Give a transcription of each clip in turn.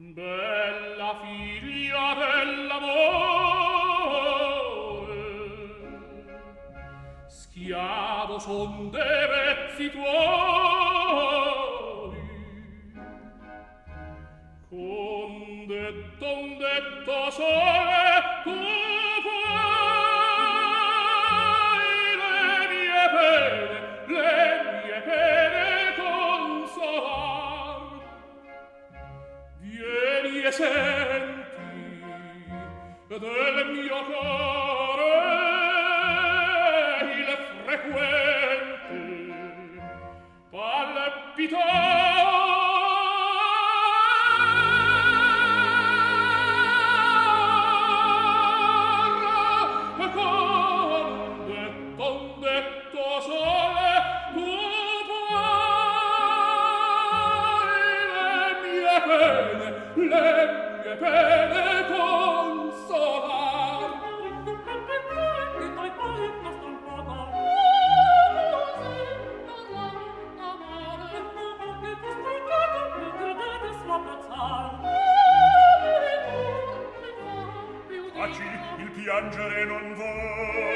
Bella figlia dell'amore, schiavo son de vezzi tuoi, con detto sole tu puoi le mie pene consolar. Vieni e senti del mio cuore il frequente palpitar. Con detto sole tu puoi le mie pene consolar. Taci, il piangere non vuoi.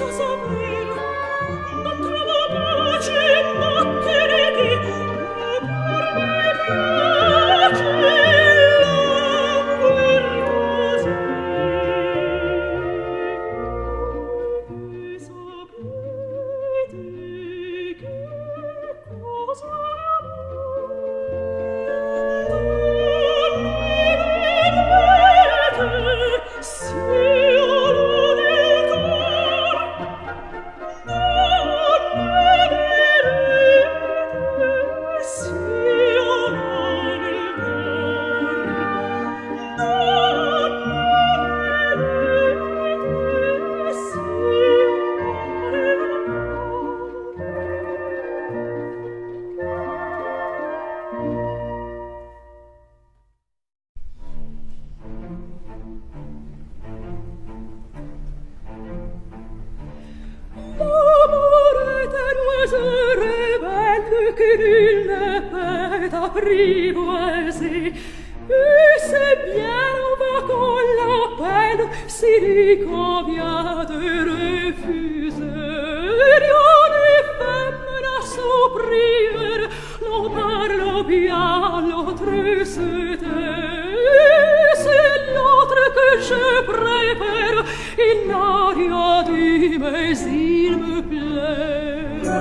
apprivoiser, et c'est bien on va qu'on l'appelle s'il convient de refuser. Rien n'est femme à s'ouvrir, l'on parle bien, l'autre se tait. C'est l'autre que je préfère, il n'a rien dit, mais il me plaît.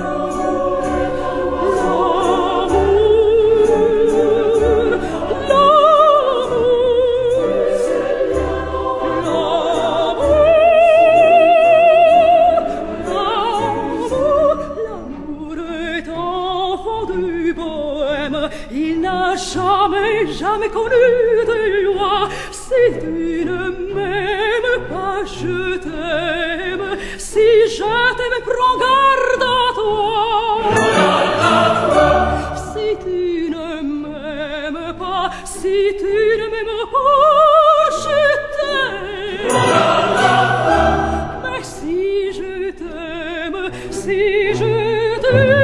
Il n'a jamais connu de loi. Si tu ne m'aimes pas, je t'aime. Si je t'aime, prends garde à toi. Si tu ne m'aimes pas, si tu ne m'aimes pas, je t'aime. Mais si je t'aime, si je t'aime,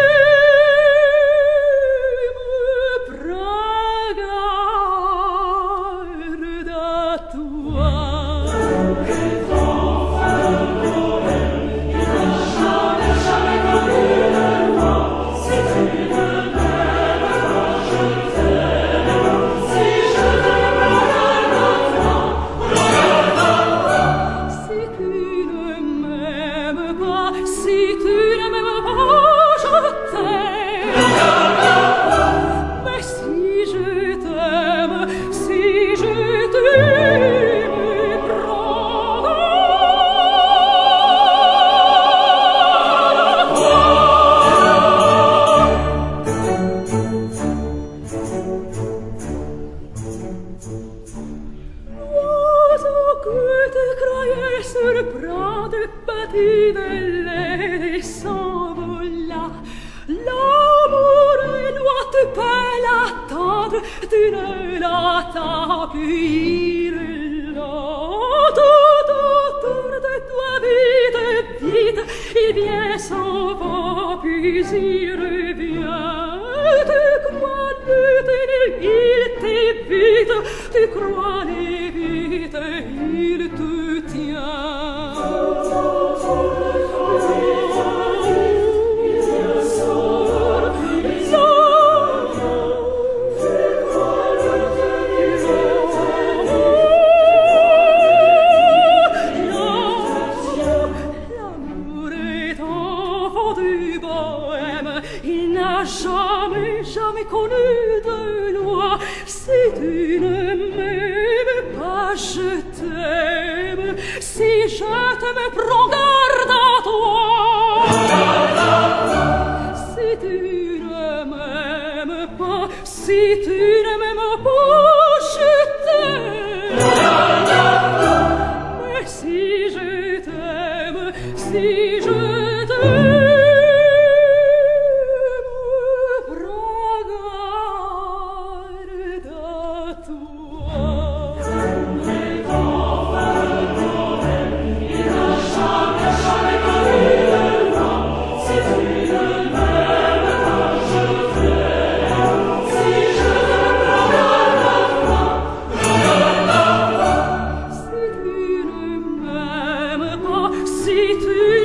l'amour doit pas l'attendre, tu ne l'attends plus là. Tout autour de toi, vite, vite, il vient, s'en va, puis il revient. Tu crois le tenir, il t'évite, tu crois l'évite, il te tient. Il n'a jamais connu de loi. Si tu ne m'aimes pas, je t'aime. Si je t'aime, prends garde à toi. Si tu ne m'aimes pas, si tu ne m'aimes pas, je t'aime. Mais si je t'aime, si je t'aime, si tu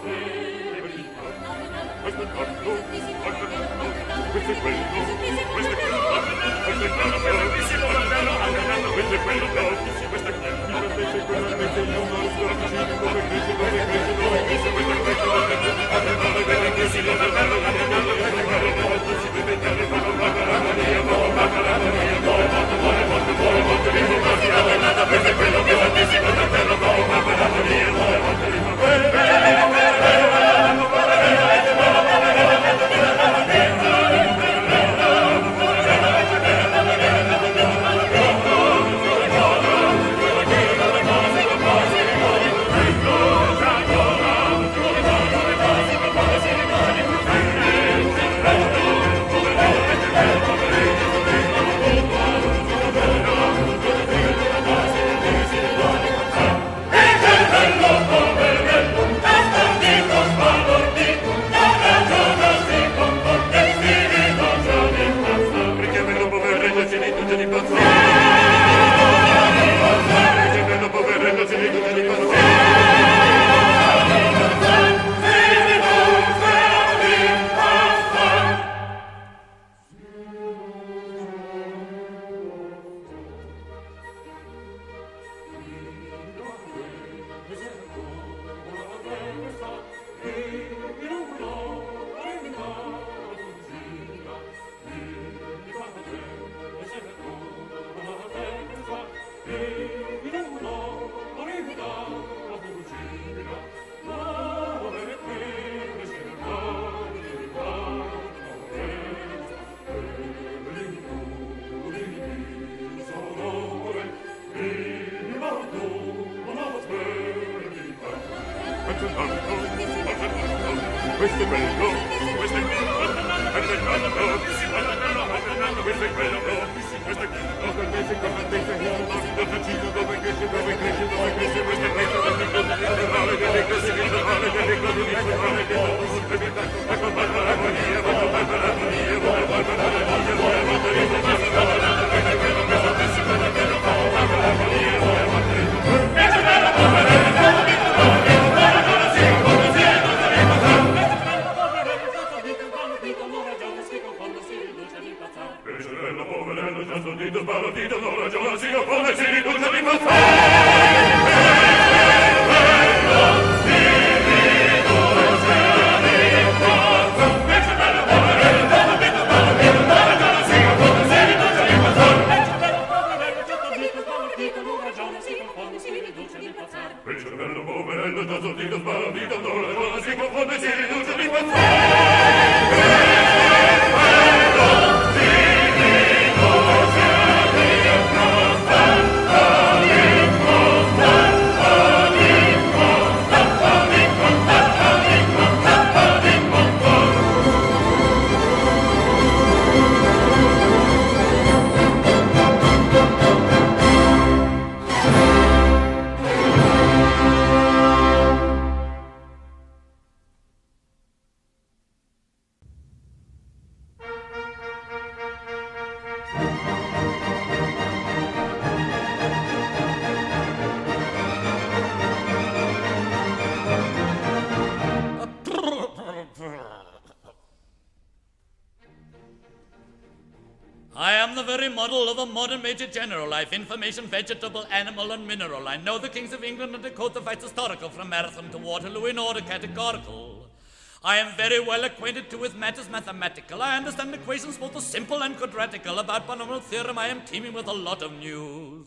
I am the very model of a modern Major General. Life, information, vegetable, animal, and mineral. I know the kings of England and decode the facts historical from Marathon to Waterloo in order categorical. I am very well acquainted too with matters mathematical. I understand equations both the simple and quadratical. About polynomial theorem I am teeming with a lot of news.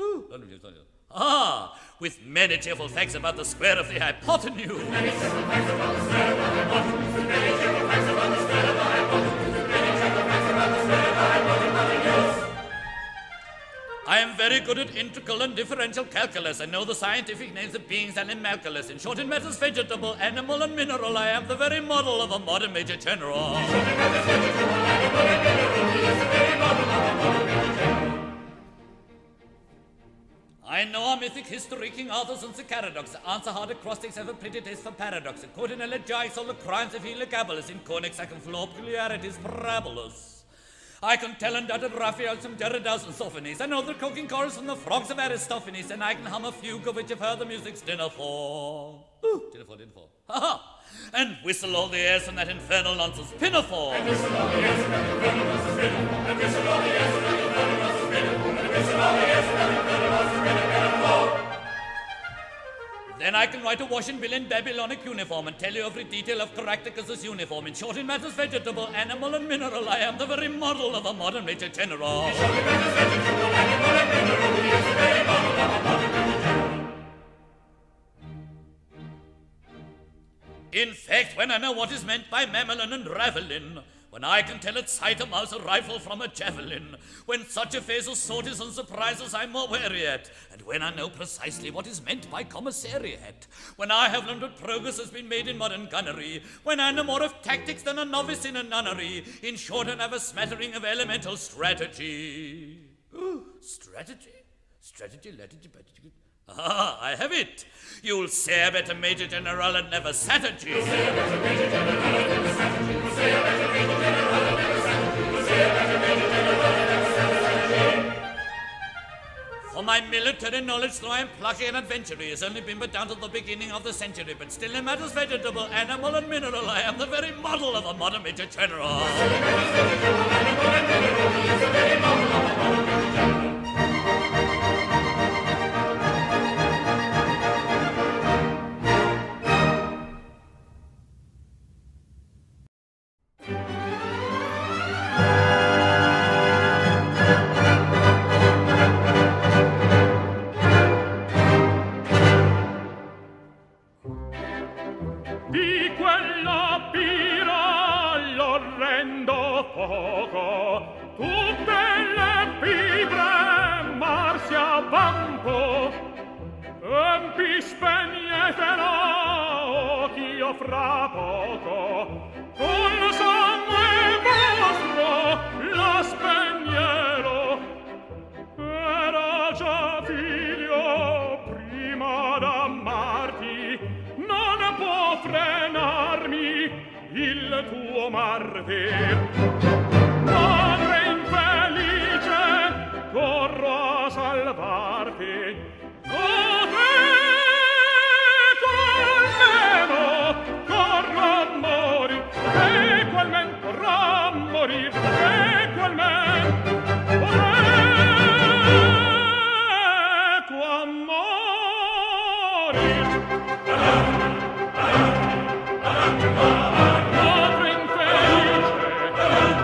With many cheerful facts about the square of the hypotenuse. Many cheerful facts about the square of the hypotenuse. Many cheerful facts about the square of the hypotenuse. Many cheerful facts about the square of the hypotenuse. I am very good at integral and differential calculus. I know the scientific names of beings and animalculus. In short, in matters vegetable, animal, and mineral, I am the very model of a modern Major General. In short, in matters vegetable, animal, and mineral, he is the very model of a modern Major General. I know our mythic history, King Arthur's and Sir Caradox. The answer hard acrostics have a pretty taste for paradox. According to elegiacs, all the crimes of Heliogabalus. In conics, I can flow peculiarities parabolous. I can tell undoubted Raphael from Derrida's and Sophones. I know the croaking chorus from the frogs of Aristophanes, and I can hum a fugue of which you've heard the music's dinner for. Dinner for. Ha ha! and whistle all the airs from that infernal nonsense pinafore. And whistle all the airs from that infernal nonsense pinafore. And whistle all the airs from that infernal nonsense pinafore. And whistle all the airs from that infernal nonsense pinafore. Then I can write a washing bill in Babylonic uniform and tell you every detail of Caractacus's uniform. In short, in matters vegetable, animal, and mineral, I am the very model of a modern Major General. In short, in matters vegetable, animal, and mineral, he is the very model of a modern Major General. In fact, when I know what is meant by mammalian and ravelin, when I can tell at sight a mouse a rifle from a javelin, when such affairs of sorties and surprises I'm more wary at, and when I know precisely what is meant by commissariat, when I have learned what progress has been made in modern gunnery, when I know more of tactics than a novice in a nunnery, in short, I have a smattering of elemental strategy. Strategy? Strategy, strategy. Ah, I have it. You'll say a better Major General and never strategy. You'll say a better Major General and never strategy. You'll say a better Major General and never strategy. You'll say a better Major General and never strategy. For my military knowledge, though I am plucky and adventurous, has only been but down to the beginning of the century, but still in matters vegetable, animal, and mineral, I am the very model of a modern Major General. In matters vegetable, animal, and mineral, he is the very model of a modern Major General. Fra poco col sangue vostro la spegnerò. Era già figlio prima d'ammarti, non può frenarmi il tuo martir. Madre infelice, corro a salvarti. Vorrà morir, equalmente, equa morir. Madre infelice,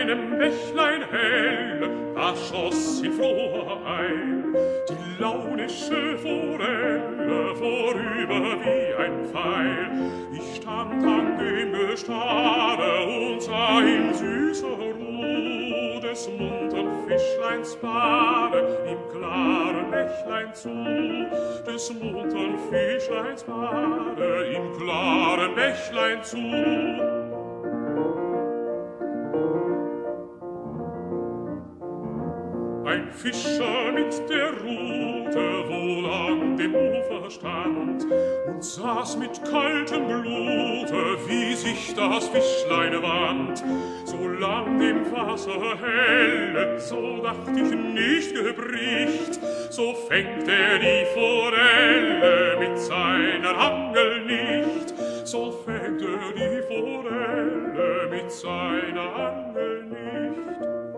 einem Bächlein hell, da schoss in froher Eil die launische Forelle vorüber wie ein Pfeil. Ich stand an dem Gestade und sah in süßer Ruhe des muntern Fischleins Bade im klaren Bächlein zu, des muntern Fischleins Bade im klaren Bächlein zu. Ein Fischer mit der Rute wohl an dem Ufer stand und saß mit kaltem Blute, wie sich das Fischlein wand. Solang dem Wasser helle, so dacht ich nicht gebricht, so fängt die Forelle mit seiner Angel nicht, so fängt die Forelle mit seiner Angel nicht.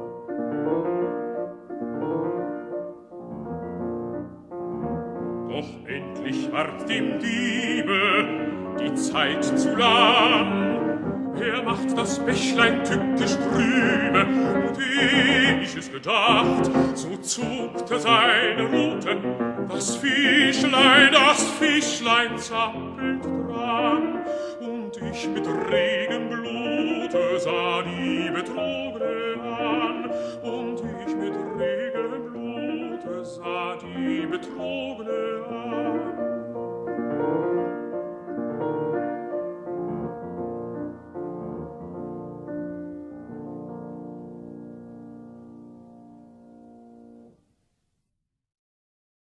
Doch endlich ward dem Diebe die Zeit zu lang. Er macht das Bächlein tückisch trübe, und ehe ich es gedacht, so zuckte seine Rute. Das Fischlein zappelt dran, und ich mit regem Blute sah die Betrogene an, und ich mit regem Blute sah die Betrogene an.